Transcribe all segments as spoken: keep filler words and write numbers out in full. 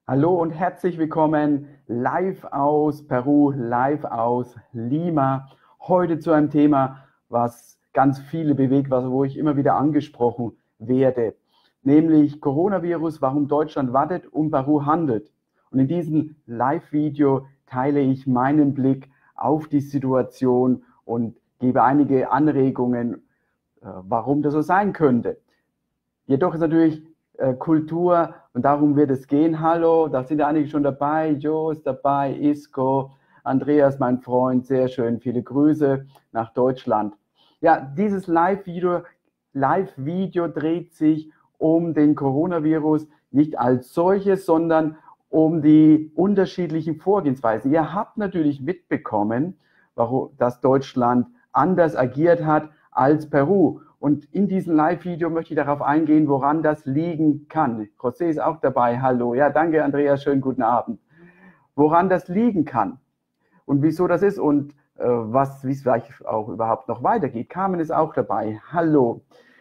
Hallo und herzlich willkommen live aus Peru, live aus Lima. Heute zu einem Thema, was ganz viele bewegt, was, wo ich immer wieder angesprochen werde, nämlich Coronavirus, warum Deutschland wartet und Peru handelt. Und in diesem Live-Video teile ich meinen Blick auf die Situation und gebe einige Anregungen, warum das so sein könnte. Jedoch ist natürlich äh, Kultur und darum wird es gehen. Hallo, da sind einige schon dabei. Jo ist dabei, Isco, Andreas, mein Freund, sehr schön. Viele Grüße nach Deutschland. Ja, dieses Live-Video Live-Video dreht sich um den Coronavirus, nicht als solches, sondern um die unterschiedlichen Vorgehensweisen. Ihr habt natürlich mitbekommen, warum, dass Deutschland anders agiert hat als Peru. Und in diesem Live-Video möchte ich darauf eingehen, woran das liegen kann. José ist auch dabei. Hallo. Ja, danke, Andreas. Schönen guten Abend. Woran das liegen kann und wieso das ist und äh, was, wie es vielleicht auch überhaupt noch weitergeht. Carmen ist auch dabei. Hallo.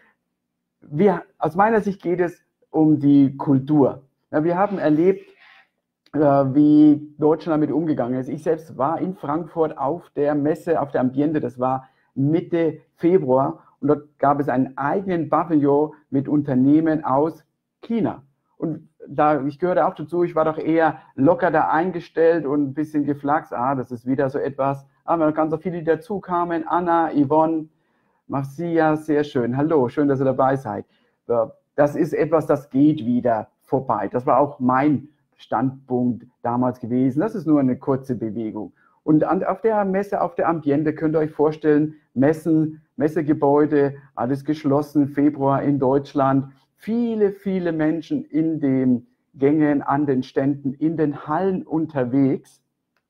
Wir, aus meiner Sicht geht es um die Kultur. Ja, wir haben erlebt, äh, wie Deutschland damit umgegangen ist. Ich selbst war in Frankfurt auf der Messe, auf der Ambiente. Das war Mitte Februar. Und dort gab es einen eigenen Pavillon mit Unternehmen aus China. Und da, ich gehörte auch dazu, ich war doch eher locker da eingestellt und ein bisschen geflaxt. Ah, das ist wieder so etwas. Aber ganz so viele, die dazu kamen. Anna, Yvonne, Marcia, sehr schön. Hallo, schön, dass ihr dabei seid. Das ist etwas, das geht wieder vorbei. Das war auch mein Standpunkt damals gewesen. Das ist nur eine kurze Bewegung. Und auf der Messe, auf der Ambiente könnt ihr euch vorstellen, Messen, Messegebäude, alles geschlossen, Februar in Deutschland. Viele, viele Menschen in den Gängen, an den Ständen, in den Hallen unterwegs.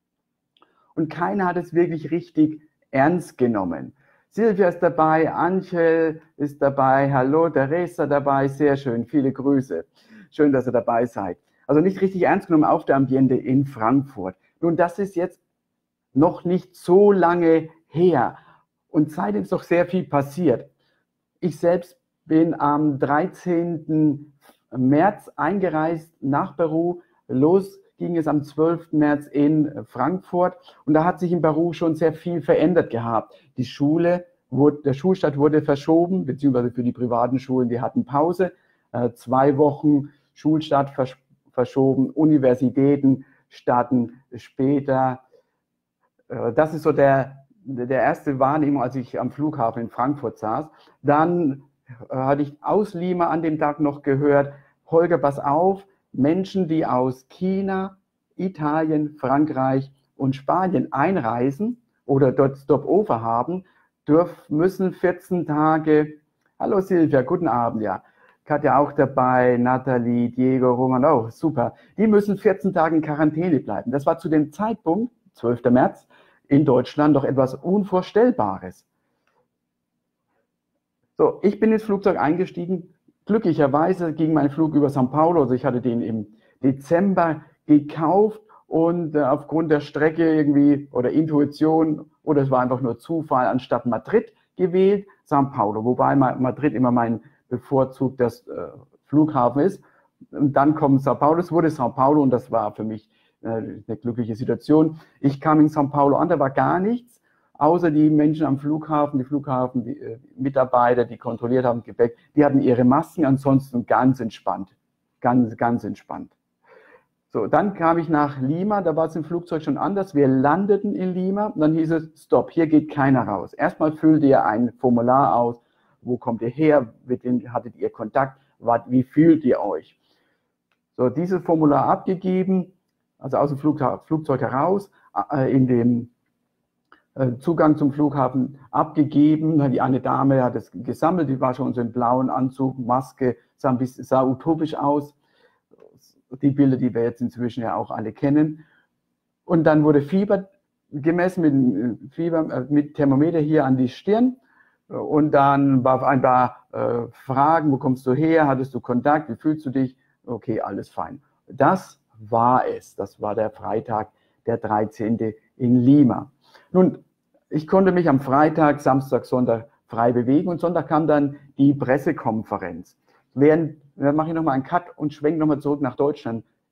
Und keiner hat es wirklich richtig ernst genommen. Silvia ist dabei, Angel ist dabei, hallo, Teresa dabei, sehr schön, viele Grüße. Schön, dass ihr dabei seid. Also nicht richtig ernst genommen auf der Ambiente in Frankfurt. Nun, das ist jetzt noch nicht so lange her. Und seitdem ist doch sehr viel passiert. Ich selbst bin am dreizehnten März eingereist nach Peru. Los ging es am zwölften März in Frankfurt. Und da hat sich in Peru schon sehr viel verändert gehabt. Die Schule, wurde, der Schulstart wurde verschoben, beziehungsweise für die privaten Schulen, die hatten Pause. Äh, zwei Wochen Schulstart vers verschoben. Universitäten starten später. Das ist so der, der erste Wahrnehmung, als ich am Flughafen in Frankfurt saß. Dann äh, hatte ich aus Lima an dem Tag noch gehört, Holger, pass auf, Menschen, die aus China, Italien, Frankreich und Spanien einreisen oder dort Stopover haben, dürfen, müssen vierzehn Tage, hallo Silvia, guten Abend, ja, Katja auch dabei, Nathalie, Diego, Roman, oh, super, die müssen vierzehn Tage in Quarantäne bleiben. Das war zu dem Zeitpunkt, zwölften März, in Deutschland doch etwas Unvorstellbares. So, ich bin ins Flugzeug eingestiegen. Glücklicherweise ging mein Flug über São Paulo. Also ich hatte den im Dezember gekauft und äh, aufgrund der Strecke irgendwie oder Intuition oder es war einfach nur Zufall anstatt Madrid gewählt, São Paulo. Wobei Madrid immer mein bevorzugter äh, Flughafen ist. Und dann kommt São Paulo. Es wurde São Paulo und das war für mich eine glückliche Situation. Ich kam in São Paulo an, da war gar nichts, außer die Menschen am Flughafen, die Flughafen, die äh, Mitarbeiter, die kontrolliert haben, Gepäck, die hatten ihre Masken, ansonsten ganz entspannt, ganz, ganz entspannt. So, dann kam ich nach Lima, da war es im Flugzeug schon anders, wir landeten in Lima und dann hieß es, stopp, hier geht keiner raus. Erstmal füllt ihr ein Formular aus, wo kommt ihr her, mit wem hattet ihr Kontakt, wie fühlt ihr euch? So, dieses Formular abgegeben, also aus dem Flugzeug heraus, in dem Zugang zum Flughafen abgegeben. Die eine Dame hat es gesammelt, die war schon so im blauen Anzug, Maske, sah, ein bisschen, sah utopisch aus. Die Bilder, die wir jetzt inzwischen ja auch alle kennen. Und dann wurde Fieber gemessen mit, Fieber, mit Thermometer hier an die Stirn. Und dann war ein paar äh, Fragen, wo kommst du her, hattest du Kontakt, wie fühlst du dich? Okay, alles fein. Das war es. Das war der Freitag, der dreizehnte in Lima. Nun, ich konnte mich am Freitag, Samstag, Sonntag frei bewegen und Sonntag kam dann die Pressekonferenz. Während, da mache ich nochmal einen Cut und schwenke nochmal zurück nach Deutschland.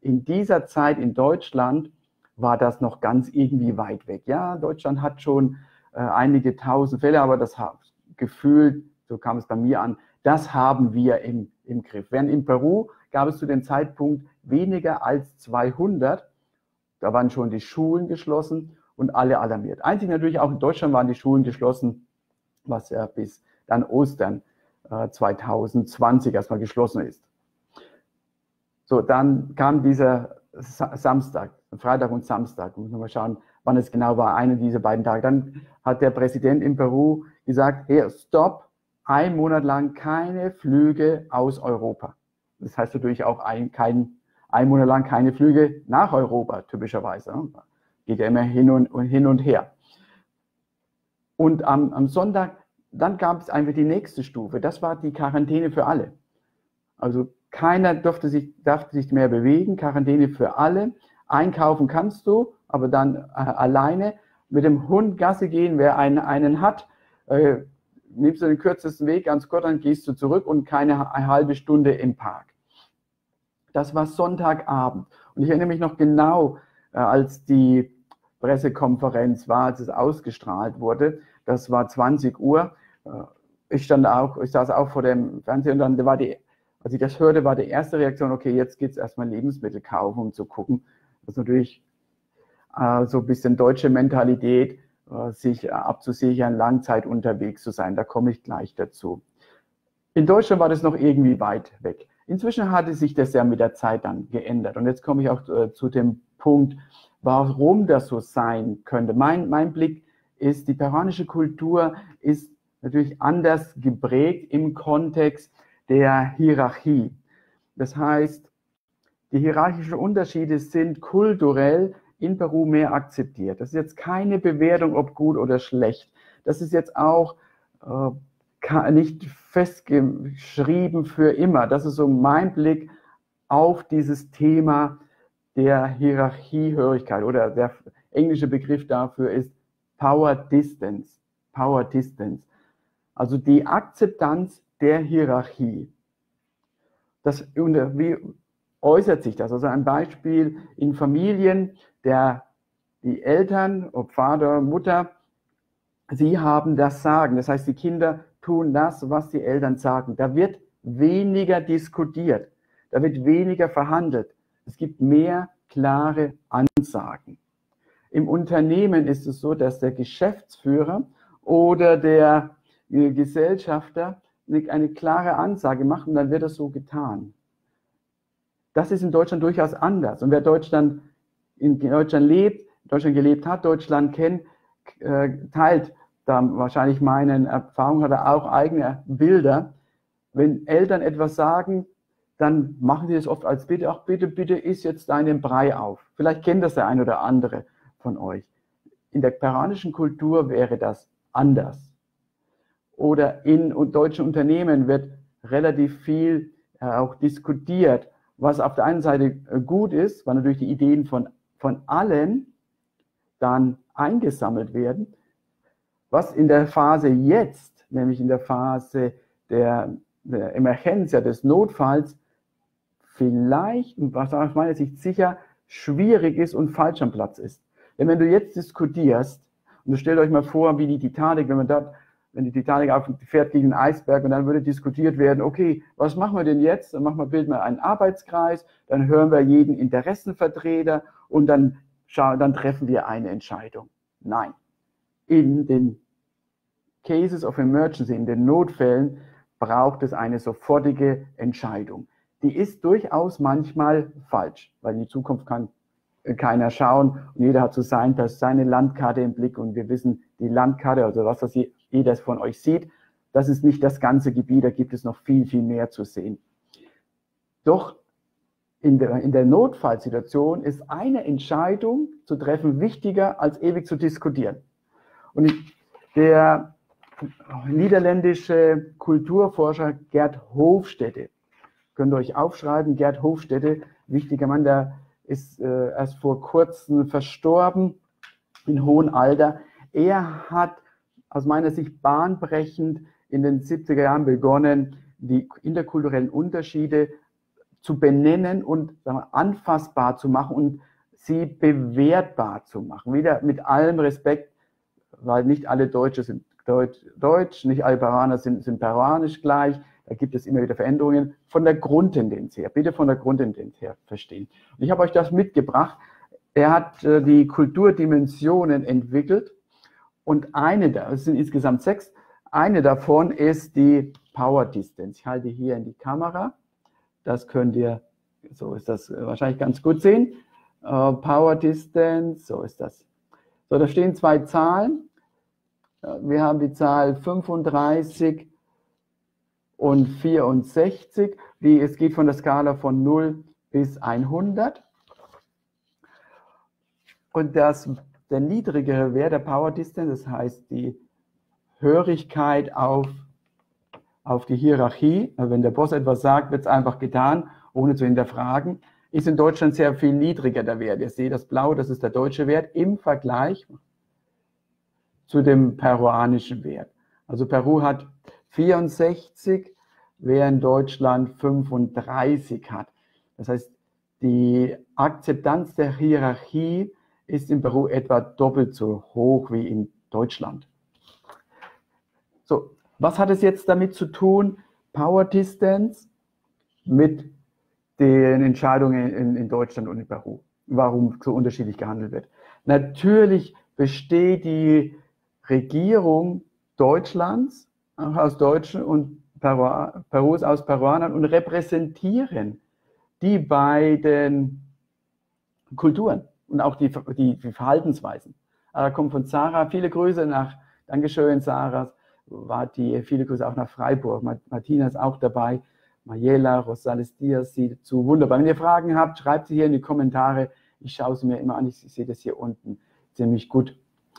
in dieser Zeit in Deutschland war das noch ganz irgendwie weit weg. Ja, Deutschland hat schon äh, einige tausend Fälle, aber das Gefühl, so kam es bei mir an, das haben wir im, im Griff. Während in Peru gab es zu dem Zeitpunkt weniger als zweihundert. Da waren schon die Schulen geschlossen und alle alarmiert. Einzig natürlich auch in Deutschland waren die Schulen geschlossen, was ja bis dann Ostern äh, zweitausendzwanzig erstmal geschlossen ist. So, dann kam dieser Samstag, Freitag und Samstag. Muss man mal schauen, wann es genau war, einer dieser beiden Tage. Dann hat der Präsident in Peru gesagt, hey, stopp, ein Monat lang keine Flüge aus Europa. Das heißt natürlich auch ein, kein, ein Monat lang keine Flüge nach Europa, typischerweise. Geht ja immer hin und, und, hin und her. Und am, am Sonntag, dann gab es einfach die nächste Stufe. Das war die Quarantäne für alle. Also keiner durfte sich, durfte sich mehr bewegen, Quarantäne für alle. Einkaufen kannst du, aber dann äh, alleine. Mit dem Hund Gassi gehen, wer einen, einen hat, äh, nimmst du den kürzesten Weg ganz kurz, dann gehst du zurück und keine eine halbe Stunde im Park. Das war Sonntagabend. Und ich erinnere mich noch genau, äh, als die Pressekonferenz war, als es ausgestrahlt wurde. Das war zwanzig Uhr. Äh, ich stand auch, ich saß auch vor dem Fernseher und dann war die, als ich das hörte, war die erste Reaktion, okay, jetzt geht es erstmal Lebensmittel kaufen, um zu gucken. Das ist natürlich äh, so ein bisschen deutsche Mentalität, äh, sich äh, abzusichern, Langzeit unterwegs zu sein. Da komme ich gleich dazu. In Deutschland war das noch irgendwie weit weg. Inzwischen hatte sich das ja mit der Zeit dann geändert. Und jetzt komme ich auch äh, zu dem Punkt, warum das so sein könnte. Mein, mein Blick ist, die peruanische Kultur ist natürlich anders geprägt im Kontext der Hierarchie. Das heißt, die hierarchischen Unterschiede sind kulturell in Peru mehr akzeptiert. Das ist jetzt keine Bewertung, ob gut oder schlecht. Das ist jetzt auch äh, nicht festgeschrieben für immer. Das ist so mein Blick auf dieses Thema der Hierarchiehörigkeit, oder der englische Begriff dafür ist Power Distance. Power Distance. Also die Akzeptanz der Hierarchie. Das, wie äußert sich das? Also ein Beispiel in Familien, der, die Eltern, ob Vater, Mutter, sie haben das Sagen. Das heißt, die Kinder tun das, was die Eltern sagen. Da wird weniger diskutiert. Da wird weniger verhandelt. Es gibt mehr klare Ansagen. Im Unternehmen ist es so, dass der Geschäftsführer oder der Gesellschafter eine klare Ansage macht und dann wird das so getan. Das ist in Deutschland durchaus anders. Und wer Deutschland, in Deutschland lebt, Deutschland gelebt hat, Deutschland kennt, teilt da wahrscheinlich meine Erfahrung, hat er auch eigene Bilder. Wenn Eltern etwas sagen, dann machen sie das oft als Bitte, ach bitte, bitte iss jetzt deinen Brei auf. Vielleicht kennt das der ein oder andere von euch. In der peruanischen Kultur wäre das anders. Oder in deutschen Unternehmen wird relativ viel äh, auch diskutiert, was auf der einen Seite gut ist, weil natürlich die Ideen von, von allen dann eingesammelt werden. Was in der Phase jetzt, nämlich in der Phase der, der Emergenz, des Notfalls, vielleicht, und was aus meiner Sicht sicher, schwierig ist und falsch am Platz ist. Denn wenn du jetzt diskutierst, und stellt euch mal vor, wie die Titanic, wenn man dort wenn die Titanic fährt gegen einen Eisberg und dann würde diskutiert werden, okay, was machen wir denn jetzt? Dann machen wir, bilden wir einen Arbeitskreis, dann hören wir jeden Interessenvertreter und dann, schauen, dann treffen wir eine Entscheidung. Nein. In den Cases of Emergency, in den Notfällen, braucht es eine sofortige Entscheidung. Die ist durchaus manchmal falsch, weil in die Zukunft kann keiner schauen und jeder hat so sein, seine Landkarte im Blick und wir wissen, die Landkarte, also was das jeder von euch sieht, das ist nicht das ganze Gebiet, da gibt es noch viel, viel mehr zu sehen. Doch in der, in der Notfallsituation ist eine Entscheidung zu treffen wichtiger, als ewig zu diskutieren. Und ich, der niederländische Kulturforscher Gert Hofstede, könnt ihr euch aufschreiben, Gert Hofstede, wichtiger Mann, der ist äh, erst vor kurzem verstorben, in hohem Alter. Er hat aus meiner Sicht bahnbrechend in den siebziger Jahren begonnen, die interkulturellen Unterschiede zu benennen und sagen wir, anfassbar zu machen und sie bewertbar zu machen. Wieder mit allem Respekt, weil nicht alle Deutsche sind Deutsch, Deutsch nicht alle Peruaner sind, sind peruanisch gleich. Da gibt es immer wieder Veränderungen von der Grundtendenz her. Bitte von der Grundtendenz her verstehen. Und ich habe euch das mitgebracht. Er hat äh, die Kulturdimensionen entwickelt und eine, es sind insgesamt sechs, eine davon ist die Power Distance. Ich halte hier in die Kamera. Das könnt ihr, so ist das wahrscheinlich ganz gut sehen. Uh, Power Distance, so ist das. So, da stehen zwei Zahlen. Wir haben die Zahl fünfunddreißig und vierundsechzig. Die, es geht von der Skala von null bis hundert. Und das, der niedrigere Wert der Power Distance, das heißt die Hörigkeit auf, auf die Hierarchie, also wenn der Boss etwas sagt, wird es einfach getan, ohne zu hinterfragen, ist in Deutschland sehr viel niedriger der Wert. Ihr seht das Blau, das ist der deutsche Wert im Vergleich zu dem peruanischen Wert. Also Peru hat vierundsechzig, während Deutschland fünfunddreißig hat. Das heißt, die Akzeptanz der Hierarchie ist in Peru etwa doppelt so hoch wie in Deutschland. So, was hat es jetzt damit zu tun, Power Distance mit den Entscheidungen in, in Deutschland und in Peru, warum so unterschiedlich gehandelt wird? Natürlich besteht die Regierung Deutschlands aus Deutschen und Peru, Perus aus Peruanern und repräsentieren die beiden Kulturen und auch die, die, die Verhaltensweisen. Da kommt von Sarah viele Grüße nach, Dankeschön Sarah, war die, viele Grüße auch nach Freiburg, Martina ist auch dabei, Mayela, Rosales Diaz, sie dazu wunderbar. Wenn ihr Fragen habt, schreibt sie hier in die Kommentare, ich schaue sie mir immer an, ich sehe das hier unten ziemlich gut.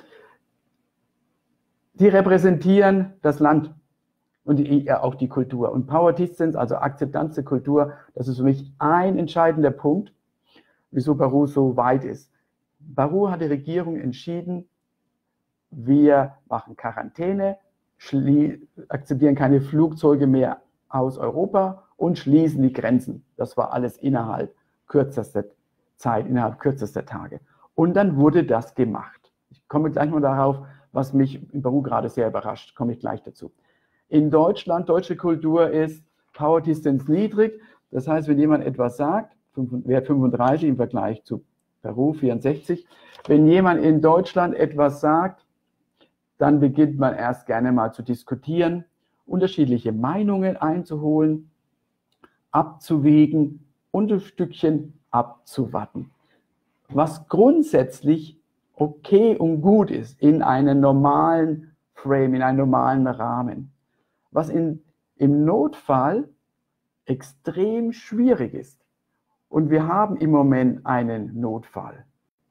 Die repräsentieren das Land und die, ja, auch die Kultur. Und Power Distance, also Akzeptanz der Kultur, das ist für mich ein entscheidender Punkt, wieso Peru so weit ist. Peru hat die Regierung entschieden, wir machen Quarantäne, akzeptieren keine Flugzeuge mehr aus Europa und schließen die Grenzen. Das war alles innerhalb kürzester Zeit, innerhalb kürzester Tage. Und dann wurde das gemacht. Ich komme gleich mal darauf, was mich in Peru gerade sehr überrascht, komme ich gleich dazu. In Deutschland, deutsche Kultur ist Power Distance niedrig. Das heißt, wenn jemand etwas sagt, Wert fünfunddreißig im Vergleich zu Peru vierundsechzig, wenn jemand in Deutschland etwas sagt, dann beginnt man erst gerne mal zu diskutieren, unterschiedliche Meinungen einzuholen, abzuwägen und ein Stückchen abzuwarten. Was grundsätzlich okay und gut ist in einem normalen Frame, in einem normalen Rahmen. Was in, im Notfall extrem schwierig ist. Und wir haben im Moment einen Notfall.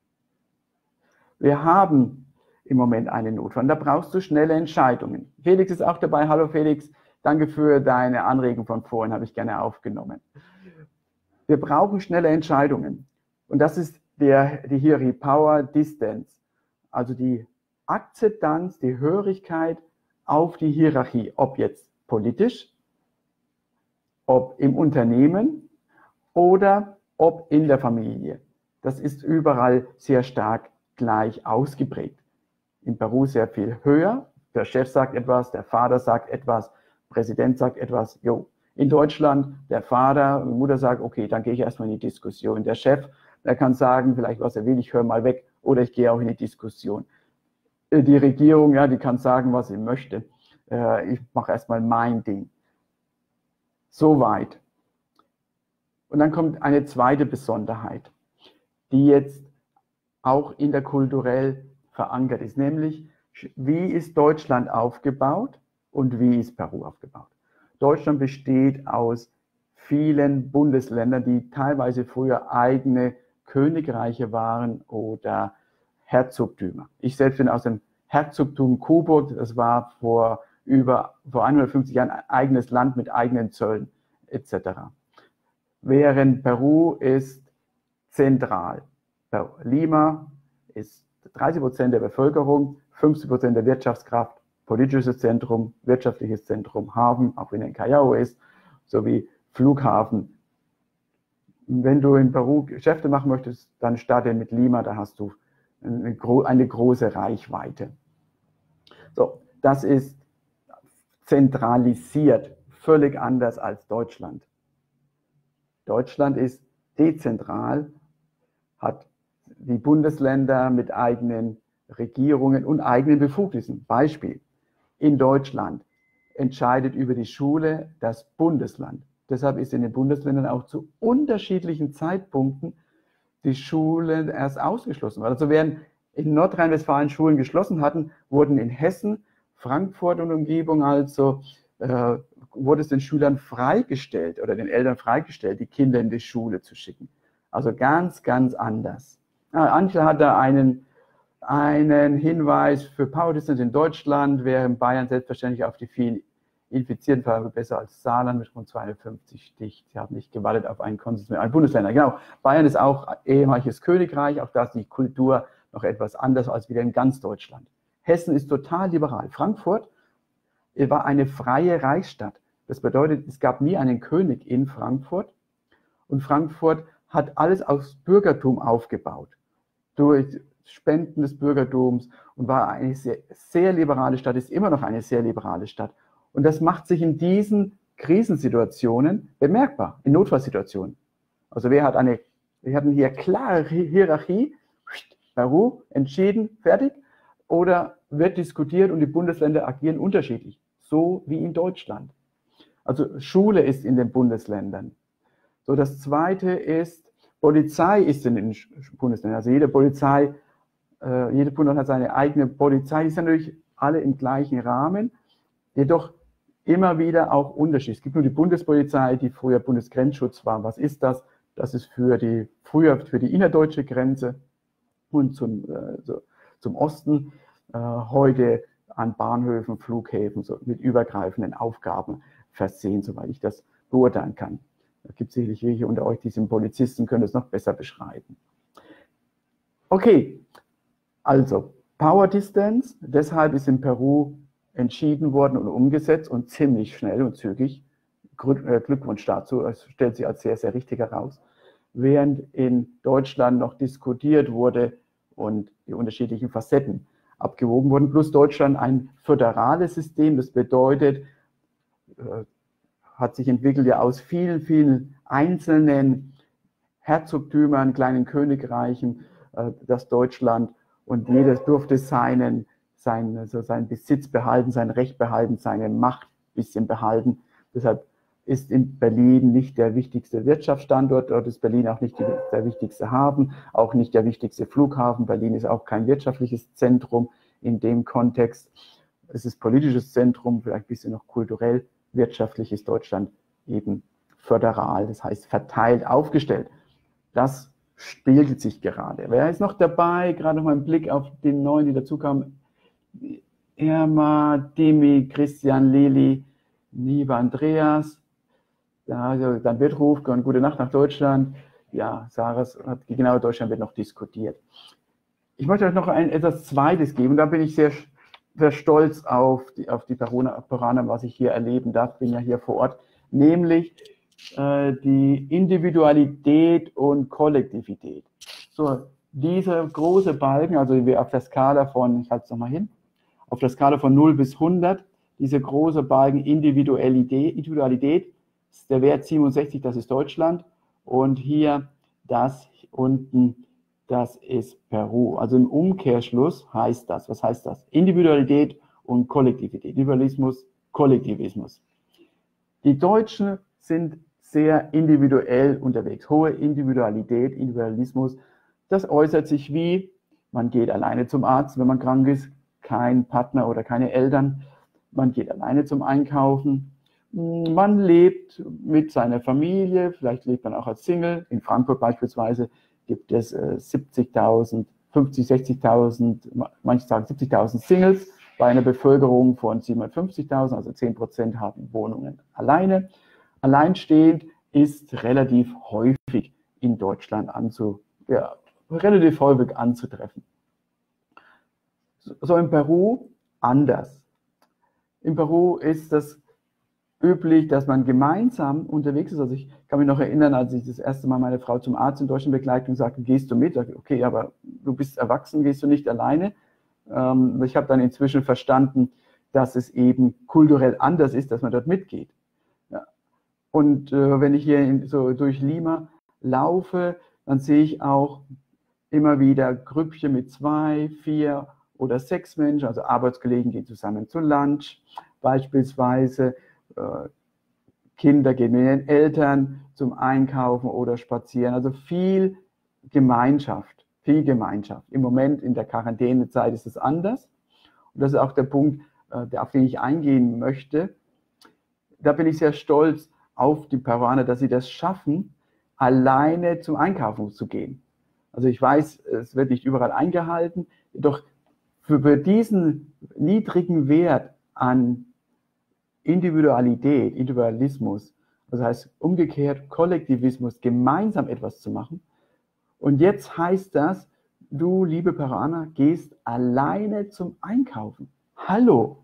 Wir haben im Moment einen Notfall. Und da brauchst du schnelle Entscheidungen. Felix ist auch dabei. Hallo Felix, danke für deine Anregung von vorhin, habe ich gerne aufgenommen. Wir brauchen schnelle Entscheidungen. Und das ist der, die Hierarchie Power Distance, also die Akzeptanz, die Hörigkeit auf die Hierarchie, ob jetzt politisch, ob im Unternehmen oder ob in der Familie. Das ist überall sehr stark gleich ausgeprägt. In Peru sehr viel höher. Der Chef sagt etwas, der Vater sagt etwas, der Präsident sagt etwas. Jo. In Deutschland, der Vater, die Mutter sagt, okay, dann gehe ich erstmal in die Diskussion. Der Chef, der kann sagen, vielleicht was er will, ich höre mal weg oder ich gehe auch in die Diskussion. Die Regierung, ja, die kann sagen, was sie möchte. Ich mache erstmal mein Ding. Soweit. Und dann kommt eine zweite Besonderheit, die jetzt auch interkulturell verankert ist, nämlich wie ist Deutschland aufgebaut und wie ist Peru aufgebaut. Deutschland besteht aus vielen Bundesländern, die teilweise früher eigene Königreiche waren oder Herzogtümer. Ich selbst bin aus dem Herzogtum Coburg, das war vor über vor hundertfünfzig Jahren ein eigenes Land mit eigenen Zöllen et cetera. Während Peru ist zentral. Lima ist dreißig Prozent der Bevölkerung, fünfzig Prozent der Wirtschaftskraft, politisches Zentrum, wirtschaftliches Zentrum, Hafen, auch wenn er in Callao ist, sowie Flughafen. Wenn du in Peru Geschäfte machen möchtest, dann starte mit Lima, da hast du eine, eine große Reichweite. So, das ist zentralisiert, völlig anders als Deutschland. Deutschland ist dezentral, hat die Bundesländer mit eigenen Regierungen und eigenen Befugnissen. Beispiel, in Deutschland entscheidet über die Schule das Bundesland. Deshalb ist in den Bundesländern auch zu unterschiedlichen Zeitpunkten die Schulen erst ausgeschlossen worden. Also während in Nordrhein-Westfalen Schulen geschlossen hatten, wurden in Hessen, Frankfurt und Umgebung also, äh, wurde es den Schülern freigestellt oder den Eltern freigestellt, die Kinder in die Schule zu schicken. Also ganz, ganz anders. Ja, Antje hat da einen, einen Hinweis für Power Distance in Deutschland, wäre in Bayern selbstverständlich auf die vielen infizierten Fälle besser als Saarland mit rund zweihundertfünfzig Stich. Sie haben nicht gewartet auf einen Konsens mit allen Bundesländern. Genau, Bayern ist auch ehemaliges Königreich, auch da ist die Kultur noch etwas anders als wieder in ganz Deutschland. Hessen ist total liberal. Frankfurt war eine freie Reichsstadt. Das bedeutet, es gab nie einen König in Frankfurt und Frankfurt hat alles aufs Bürgertum aufgebaut, durch Spenden des Bürgertums und war eine sehr, sehr liberale Stadt, ist immer noch eine sehr liberale Stadt. Und das macht sich in diesen Krisensituationen bemerkbar, in Notfallsituationen. Also wir, hat eine, wir hatten hier klare Hierarchie, Peru, entschieden, fertig, oder wird diskutiert und die Bundesländer agieren unterschiedlich, so wie in Deutschland. Also Schule ist in den Bundesländern. So, das Zweite ist, Polizei ist in den Bundesländern. Also jede Polizei, äh, jede Bundesland hat seine eigene Polizei. Die sind natürlich alle im gleichen Rahmen, jedoch immer wieder auch Unterschiede. Es gibt nur die Bundespolizei, die früher Bundesgrenzschutz war. Was ist das? Das ist für die, früher für die innerdeutsche Grenze und zum, äh, so, zum Osten, äh, heute an Bahnhöfen, Flughäfen so mit übergreifenden Aufgaben versehen, soweit ich das beurteilen kann. Da gibt es sicherlich welche unter euch, die sind Polizisten, können es noch besser beschreiben. Okay, also Power Distance, deshalb ist in Peru entschieden worden und umgesetzt und ziemlich schnell und zügig. Glückwunsch dazu, es stellt sich als sehr, sehr richtig heraus. Während in Deutschland noch diskutiert wurde und die unterschiedlichen Facetten abgewogen wurden, plus Deutschland ein föderales System, das bedeutet, äh, hat sich entwickelt ja aus vielen, vielen einzelnen Herzogtümern, kleinen Königreichen, äh, das Deutschland, und jedes durfte seinen, seinen, also seinen Besitz behalten, sein Recht behalten, seine Macht ein bisschen behalten. Deshalb ist in Berlin nicht der wichtigste Wirtschaftsstandort, dort ist Berlin auch nicht die, der wichtigste Hafen, auch nicht der wichtigste Flughafen. Berlin ist auch kein wirtschaftliches Zentrum in dem Kontext. Es ist politisches Zentrum, vielleicht ein bisschen noch kulturell. Wirtschaftlich ist Deutschland eben föderal, das heißt verteilt aufgestellt. Das spiegelt sich gerade. Wer ist noch dabei? Gerade noch mal ein Blick auf den neuen, die dazukamen. Irma, Demi, Christian, Lili, Liebe Andreas. Ja, also dann wird Ruf, und gute Nacht nach Deutschland. Ja, Sarah hat genau, Deutschland wird noch diskutiert. Ich möchte euch noch ein etwas Zweites geben. Da bin ich sehr sehr stolz auf die, auf die Peruaner, was ich hier erleben darf, bin ja hier vor Ort, nämlich äh, die Individualität und Kollektivität. So, dieser große Balken, also wir auf der Skala von, ich halte es nochmal hin, auf der Skala von null bis hundert, diese große Balken Individualität, Individualität, der Wert siebenundsechzig, das ist Deutschland, und hier das unten, das ist Peru. Also im Umkehrschluss heißt das, was heißt das? Individualität und Kollektivität. Individualismus, Kollektivismus. Die Deutschen sind sehr individuell unterwegs. Hohe Individualität, Individualismus. Das äußert sich wie, man geht alleine zum Arzt, wenn man krank ist, kein Partner oder keine Eltern. Man geht alleine zum Einkaufen. Man lebt mit seiner Familie, vielleicht lebt man auch als Single. In Frankfurt beispielsweise gibt es äh, siebzigtausend, fünfzig, sechzigtausend, manche sagen siebzigtausend Singles bei einer Bevölkerung von siebenhundertfünfzigtausend, also zehn Prozent haben Wohnungen alleine. Alleinstehend ist relativ häufig in Deutschland anzu, ja, relativ häufig anzutreffen. So in Peru anders. In Peru ist das üblich, dass man gemeinsam unterwegs ist. Also ich kann mich noch erinnern, als ich das erste Mal meine Frau zum Arzt in Deutschland begleitet und sagte, gehst du mit? Okay, aber du bist erwachsen, gehst du nicht alleine? Ähm, ich habe dann inzwischen verstanden, dass es eben kulturell anders ist, dass man dort mitgeht. Ja. Und äh, wenn ich hier in, so durch Lima laufe, dann sehe ich auch immer wieder Grüppchen mit zwei, vier oder sechs Menschen, also Arbeitskollegen gehen zusammen zu Lunch beispielsweise, äh, Kinder gehen mit ihren Eltern zum Einkaufen oder spazieren, also viel Gemeinschaft, viel Gemeinschaft. Im Moment in der Quarantänezeit ist es anders und das ist auch der Punkt, äh, auf den ich eingehen möchte. Da bin ich sehr stolz auf die Peruaner, dass sie das schaffen, alleine zum Einkaufen zu gehen. Also ich weiß, es wird nicht überall eingehalten, doch für diesen niedrigen Wert an Individualität, Individualismus, das heißt umgekehrt Kollektivismus, gemeinsam etwas zu machen. Und jetzt heißt das, du, liebe Peruaner, gehst alleine zum Einkaufen. Hallo!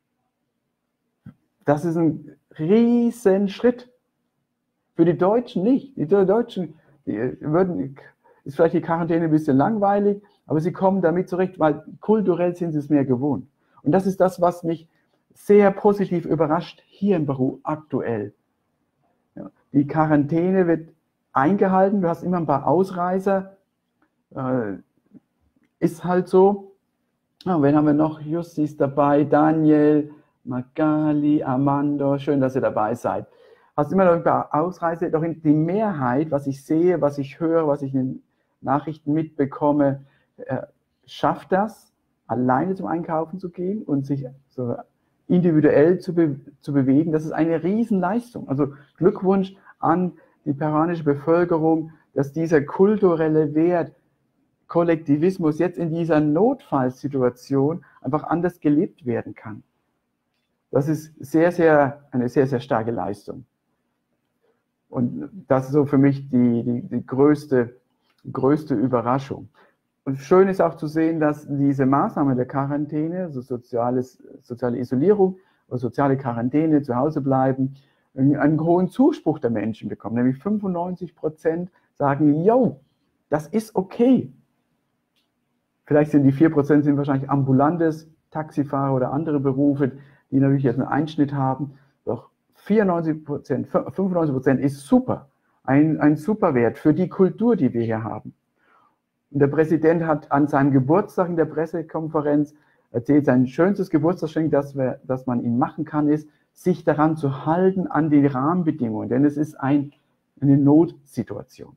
Das ist ein riesen Schritt. Für die Deutschen nicht. Die Deutschen die würden, ist vielleicht die Quarantäne ein bisschen langweilig, aber sie kommen damit zurecht, weil kulturell sind sie es mehr gewohnt. Und das ist das, was mich sehr positiv überrascht hier in Peru aktuell. Ja, die Quarantäne wird eingehalten, du hast immer ein paar Ausreißer, äh, ist halt so. Ja, wen haben wir noch? Justis dabei, Daniel, Magali, Armando, schön, dass ihr dabei seid. Hast immer noch ein paar Ausreißer, doch die Mehrheit, was ich sehe, was ich höre, was ich in den Nachrichten mitbekomme, äh, schafft das, alleine zum Einkaufen zu gehen und sich so individuell zu, be zu bewegen. Das ist eine Riesenleistung. Also Glückwunsch an die peruanische Bevölkerung, dass dieser kulturelle Wert, Kollektivismus jetzt in dieser Notfallsituation einfach anders gelebt werden kann. Das ist sehr, sehr, eine sehr, sehr starke Leistung. Und das ist so für mich die, die, die größte, größte Überraschung. Und schön ist auch zu sehen, dass diese Maßnahme der Quarantäne, also soziales, soziale Isolierung oder soziale Quarantäne, zu Hause bleiben, einen hohen Zuspruch der Menschen bekommen. Nämlich fünfundneunzig Prozent sagen, yo, das ist okay. Vielleicht sind die vier Prozent sind wahrscheinlich ambulantes, Taxifahrer oder andere Berufe, die natürlich jetzt einen Einschnitt haben. Doch vierundneunzig Prozent, fünfundneunzig Prozent ist super. Ein, ein super Wert für die Kultur, die wir hier haben. Und der Präsident hat an seinem Geburtstag in der Pressekonferenz erzählt, sein schönstes Geburtstagsgeschenk, das, wir, das man ihm machen kann, ist, sich daran zu halten, an die Rahmenbedingungen, denn es ist ein, eine Notsituation.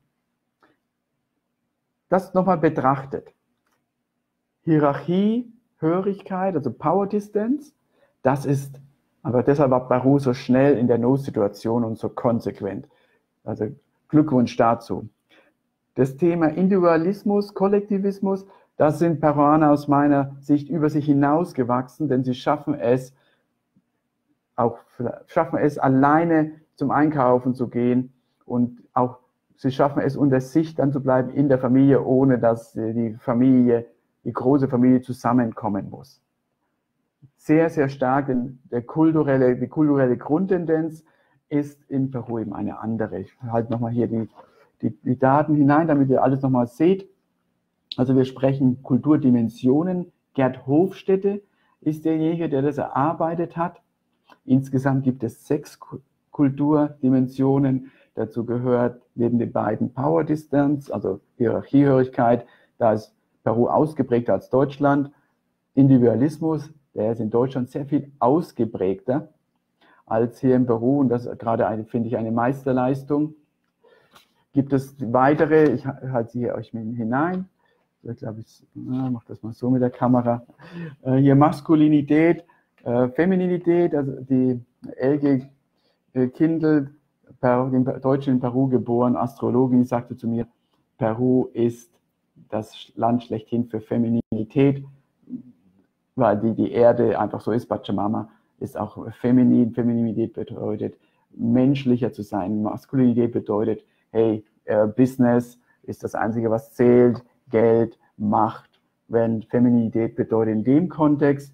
Das nochmal betrachtet. Hierarchie, Hörigkeit, also Power Distance, das ist, aber deshalb war Peru so schnell in der Notsituation und so konsequent. Also Glückwunsch dazu. Das Thema Individualismus, Kollektivismus, das sind Peruaner aus meiner Sicht über sich hinausgewachsen, denn sie schaffen es, auch schaffen es alleine zum Einkaufen zu gehen und auch sie schaffen es unter sich dann zu bleiben in der Familie, ohne dass die Familie, die große Familie zusammenkommen muss. Sehr, sehr stark, denn der kulturelle, die kulturelle Grundtendenz ist in Peru eben eine andere. Ich halte nochmal hier die, die, die Daten hinein, damit ihr alles nochmal seht. Also wir sprechen Kulturdimensionen. Gerd Hofstede ist derjenige, der das erarbeitet hat. Insgesamt gibt es sechs Kulturdimensionen. Dazu gehört neben den beiden Power Distance, also Hierarchiehörigkeit, da ist Peru ausgeprägter als Deutschland. Individualismus, der ist in Deutschland sehr viel ausgeprägter als hier in Peru. Und das ist gerade, eine, finde ich, eine Meisterleistung. Gibt es weitere, ich halte sie hier euch hinein. Ich glaube, ich mache das mal so mit der Kamera. Hier Maskulinität, Femininität, also die Elke Kindl, den Deutschen in Peru geboren, Astrologin, sagte zu mir, Peru ist das Land schlechthin für Femininität, weil die, die Erde einfach so ist. Pachamama ist auch feminin. Femininität bedeutet, menschlicher zu sein. Maskulinität bedeutet, hey, äh, Business ist das Einzige, was zählt, Geld, Macht. Wenn Femininität bedeutet in dem Kontext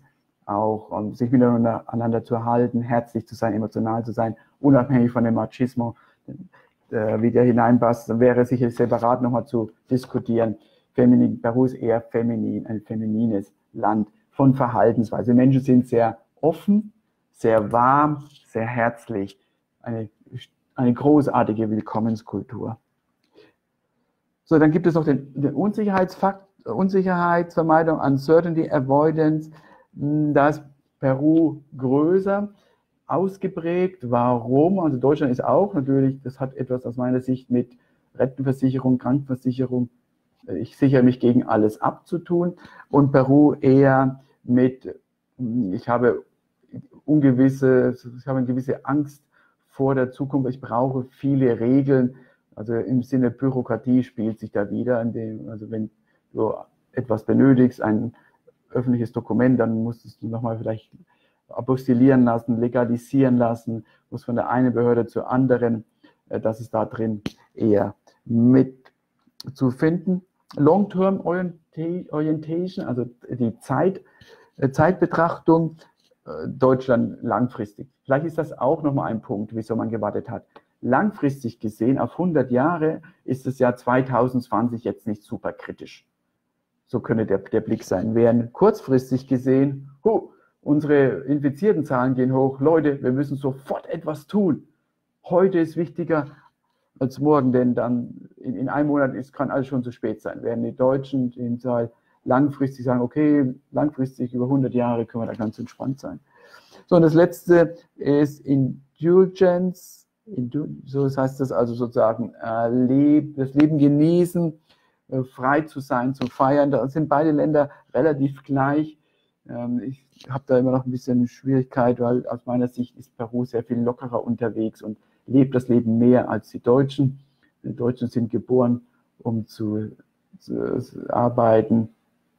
auch um sich miteinander zu erhalten, herzlich zu sein, emotional zu sein, unabhängig von dem Machismo, äh, wie der hineinpasst, dann wäre sicher separat nochmal zu diskutieren. Feminin, Peru ist eher feminin, ein feminines Land von Verhaltensweise. Die Menschen sind sehr offen, sehr warm, sehr herzlich. Eine, eine großartige Willkommenskultur. So, dann gibt es noch den, den Unsicherheitsfakt, Unsicherheitsvermeidung, Uncertainty Avoidance. Da ist Peru größer, ausgeprägt. Warum? Also Deutschland ist auch natürlich, das hat etwas aus meiner Sicht mit Rentenversicherung, Krankenversicherung, ich sichere mich gegen alles ab zu tun. Und Peru eher mit, ich habe ungewisse, ich habe eine gewisse Angst vor der Zukunft. Ich brauche viele Regeln. Also im Sinne Bürokratie spielt sich da wieder, in dem, also wenn du etwas benötigst, ein öffentliches Dokument, dann musst du nochmal vielleicht apostillieren lassen, legalisieren lassen, muss von der einen Behörde zur anderen. Das ist da drin eher mit zu finden. Long-Term Orientation, also die Zeit, Zeitbetrachtung, Deutschland langfristig. Vielleicht ist das auch nochmal ein Punkt, wieso man gewartet hat. Langfristig gesehen, auf hundert Jahre, ist das Jahr zwanzig zwanzig jetzt nicht super kritisch. So könnte der, der Blick sein. Während kurzfristig gesehen, huh, unsere infizierten Zahlen gehen hoch. Leute, wir müssen sofort etwas tun. Heute ist wichtiger als morgen, denn dann in, in einem Monat ist, kann alles schon zu spät sein. Während die Deutschen in Zahl langfristig sagen, okay, langfristig über hundert Jahre können wir da ganz entspannt sein. So, und das letzte ist Indulgence. So das heißt das also sozusagen, äh, das Leben genießen, äh, frei zu sein, zu feiern. Da sind beide Länder relativ gleich. Ähm, ich habe da immer noch ein bisschen Schwierigkeit, weil aus meiner Sicht ist Peru sehr viel lockerer unterwegs und lebt das Leben mehr als die Deutschen. Die Deutschen sind geboren, um zu, zu, zu arbeiten,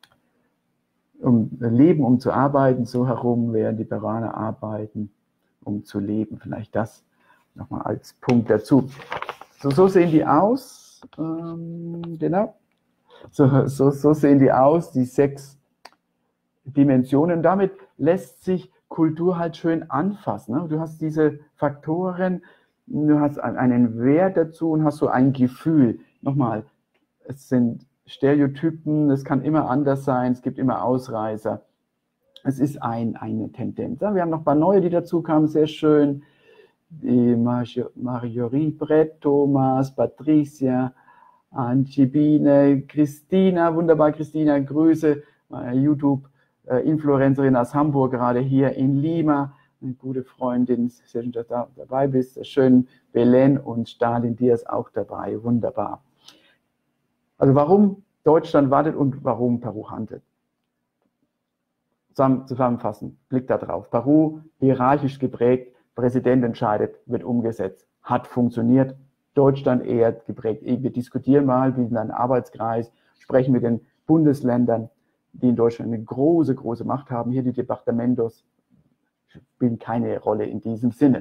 um leben, um zu arbeiten, so herum, während die Peruaner arbeiten, um zu leben. Vielleicht das nochmal als Punkt dazu. So, so sehen die aus. Ähm, genau. So, so, so sehen die aus, die sechs Dimensionen. Damit lässt sich Kultur halt schön anfassen. Ne? Du hast diese Faktoren, du hast einen Wert dazu und hast so ein Gefühl. Nochmal, es sind Stereotypen, es kann immer anders sein, es gibt immer Ausreißer. Es ist ein, eine Tendenz. Wir haben noch ein paar neue, die dazu kamen, sehr schön. Die Marjorie Brett, Thomas, Patricia, Anchibine, Christina, wunderbar Christina, Grüße, meine YouTube-Influencerin aus Hamburg, gerade hier in Lima, eine gute Freundin, sehr schön, dass du dabei bist, sehr schön, Belen und Stalin Diaz auch dabei, wunderbar. Also warum Deutschland wartet und warum Peru handelt. Zusammenfassen, Blick da drauf. Peru, hierarchisch geprägt, Präsident entscheidet, wird umgesetzt, hat funktioniert. Deutschland eher geprägt. Wir diskutieren mal, bilden einen Arbeitskreis, sprechen mit den Bundesländern, die in Deutschland eine große, große Macht haben. Hier die Departamentos spielen keine Rolle in diesem Sinne.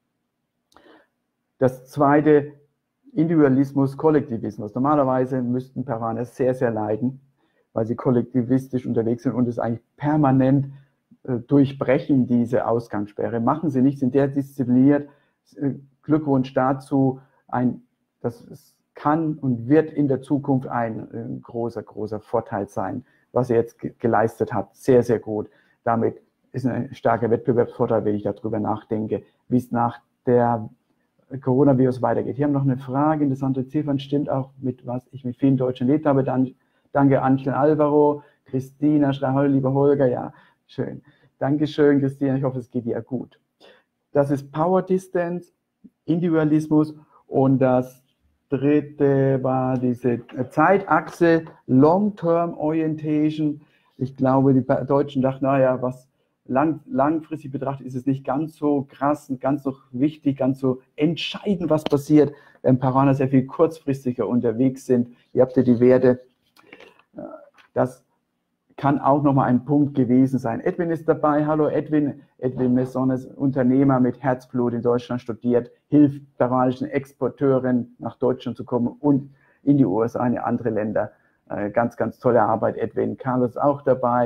Das zweite, Individualismus, Kollektivismus. Normalerweise müssten Peruaner sehr, sehr leiden, weil sie kollektivistisch unterwegs sind und es eigentlich permanent äh, durchbrechen, diese Ausgangssperre. Machen sie nicht, sind sehr diszipliniert. Äh, Glückwunsch dazu. Ein, das kann und wird in der Zukunft ein, ein großer, großer Vorteil sein, was er jetzt ge geleistet hat. Sehr, sehr gut. Damit ist ein starker Wettbewerbsvorteil, wenn ich darüber nachdenke, wie es nach der Coronavirus weitergeht. Hier haben wir noch eine Frage. Interessante Ziffern stimmt auch mit, was ich mit vielen Deutschen erlebt habe. Dann, danke Angel Alvaro, Christina, schrei heute, lieber Holger. Ja, schön. Dankeschön, Christina. Ich hoffe, es geht dir gut. Das ist Power Distance, Individualismus und das dritte war diese Zeitachse, Long-Term Orientation. Ich glaube, die Deutschen dachten, naja, was lang, langfristig betrachtet ist es nicht ganz so krass, ganz so wichtig, ganz so entscheidend, was passiert, wenn Peruaner sehr viel kurzfristiger unterwegs sind. Ihr habt ja die Werte. Das kann auch nochmal ein Punkt gewesen sein. Edwin ist dabei. Hallo Edwin. Edwin Messon ist Unternehmer mit Herzblut in Deutschland studiert, hilft peruanischen Exporteuren nach Deutschland zu kommen und in die U S A, in andere Länder. Ganz, ganz tolle Arbeit, Edwin. Carlos ist auch dabei.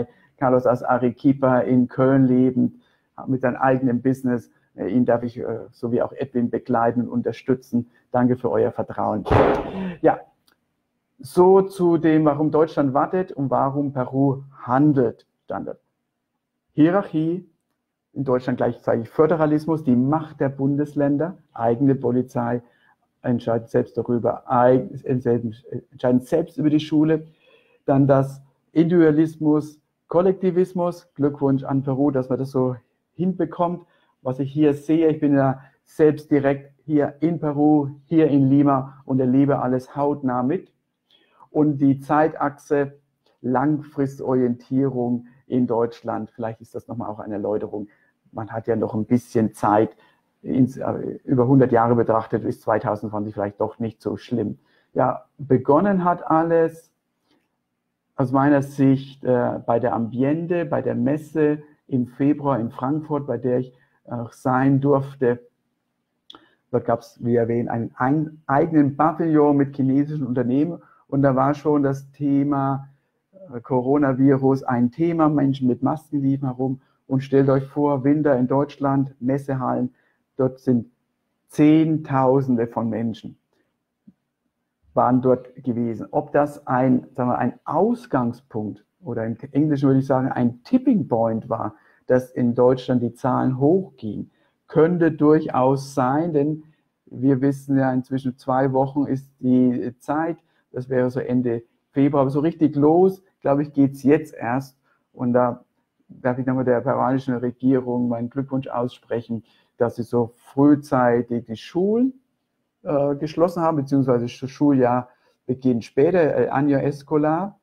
Carlos aus Arequipa in Köln lebend, mit seinem eigenen Business. Ihn darf ich, so wie auch Edwin, begleiten und unterstützen. Danke für euer Vertrauen. Ja, so zu dem, warum Deutschland wartet und warum Peru handelt. Standard. Hierarchie, in Deutschland gleichzeitig Föderalismus, die Macht der Bundesländer, eigene Polizei, entscheidet selbst darüber, entscheiden selbst über die Schule. Dann das Individualismus, Kollektivismus. Glückwunsch an Peru, dass man das so hinbekommt. Was ich hier sehe, ich bin ja selbst direkt hier in Peru, hier in Lima und erlebe alles hautnah mit. Und die Zeitachse, Langfristorientierung in Deutschland, vielleicht ist das nochmal auch eine Erläuterung. Man hat ja noch ein bisschen Zeit, ins, äh, über hundert Jahre betrachtet, ist zweitausendzwanzig vielleicht doch nicht so schlimm. Ja, begonnen hat alles aus meiner Sicht äh, bei der Ambiente, bei der Messe im Februar in Frankfurt, bei der ich auch sein durfte. Dort gab es, wie erwähnt, einen ein, eigenen Pavillon mit chinesischen Unternehmen und da war schon das Thema äh, Coronavirus ein Thema. Menschen mit Masken liefen herum und stellt euch vor, Winter in Deutschland, Messehallen, dort sind Zehntausende von Menschen waren dort gewesen. Ob das ein, sagen wir, ein Ausgangspunkt oder im Englischen würde ich sagen ein Tipping Point war, dass in Deutschland die Zahlen hochgingen, könnte durchaus sein, denn wir wissen ja inzwischen zwei Wochen ist die Zeit, das wäre so Ende Februar, aber so richtig los, glaube ich, geht es jetzt erst und da darf ich nochmal der peruanischen Regierung meinen Glückwunsch aussprechen, dass sie so frühzeitig die Schulen äh, geschlossen haben, beziehungsweise das Schuljahr beginnt später, äh, Año Escolar,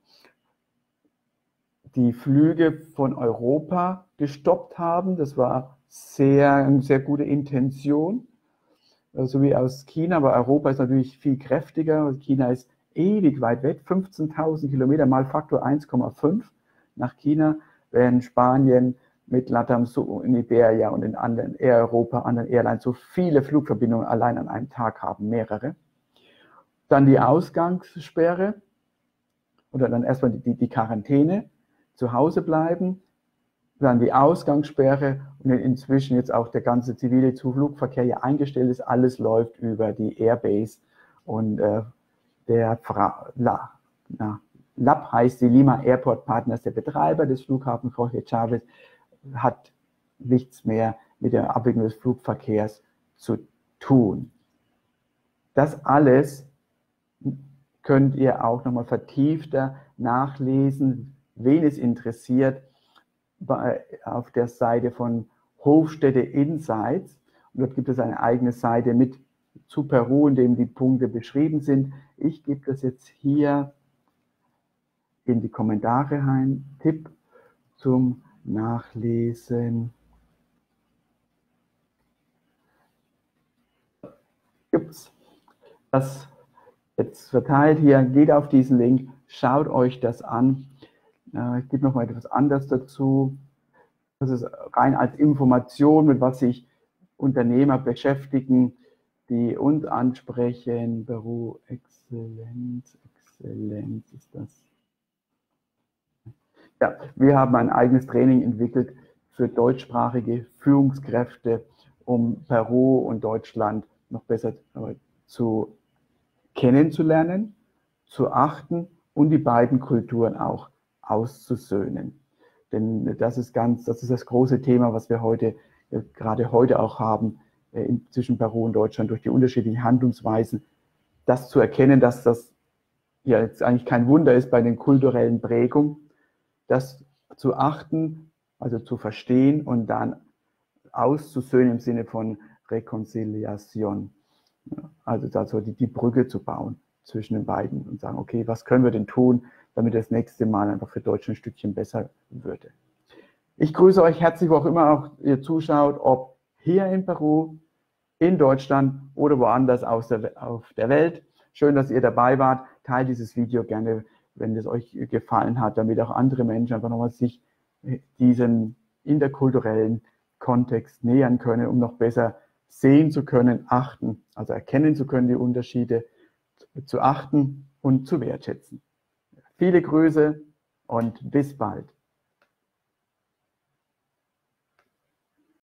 die Flüge von Europa gestoppt haben. Das war sehr, eine sehr gute Intention, äh, so wie aus China, aber Europa ist natürlich viel kräftiger. China ist ewig weit weg, fünfzehntausend Kilometer mal Faktor eins Komma fünf nach China, während Spanien mit LATAM, so in Iberia und in anderen Air Europa, anderen Airlines so viele Flugverbindungen allein an einem Tag haben, mehrere. Dann die Ausgangssperre oder dann erstmal die, die Quarantäne, zu Hause bleiben, dann die Ausgangssperre und inzwischen jetzt auch der ganze zivile Flugverkehr hier eingestellt ist, alles läuft über die Airbase und äh, der Fra La, na, L A P heißt die Lima Airport Partners, der Betreiber des Flughafens Jorge Chávez, hat nichts mehr mit der Abwicklung des Flugverkehrs zu tun. Das alles könnt ihr auch nochmal vertiefter nachlesen, wen es interessiert, bei, auf der Seite von Hofstede Insights. Und dort gibt es eine eigene Seite mit zu Peru, in dem die Punkte beschrieben sind. Ich gebe das jetzt hier in die Kommentare rein. Tipp zum Nachlesen. Gibt's das jetzt verteilt hier? Geht auf diesen Link, schaut euch das an. Ich gebe noch mal etwas anderes dazu. Das ist rein als Information, mit was sich Unternehmer beschäftigen, die uns ansprechen. Peru Exzellenz, Exzellenz ist das. Ja, wir haben ein eigenes Training entwickelt für deutschsprachige Führungskräfte, um Peru und Deutschland noch besser zu kennenzulernen, zu achten und die beiden Kulturen auch auszusöhnen. Denn das ist ganz, das ist das große Thema, was wir heute, gerade heute auch haben, zwischen Peru und Deutschland durch die unterschiedlichen Handlungsweisen, das zu erkennen, dass das ja jetzt eigentlich kein Wunder ist bei den kulturellen Prägungen, das zu achten, also zu verstehen und dann auszusöhnen im Sinne von Reconciliation. Also dazu die, die Brücke zu bauen zwischen den beiden und sagen, okay, was können wir denn tun, damit das nächste Mal einfach für Deutschland ein Stückchen besser würde. Ich grüße euch herzlich, wo auch immer auch ihr zuschaut, ob hier in Peru, in Deutschland oder woanders aus der, auf der Welt. Schön, dass ihr dabei wart. Teilt dieses Video gerne, wenn es euch gefallen hat, damit auch andere Menschen einfach nochmal sich diesem interkulturellen Kontext nähern können, um noch besser sehen zu können, achten, also erkennen zu können, die Unterschiede zu achten und zu wertschätzen. Viele Grüße und bis bald.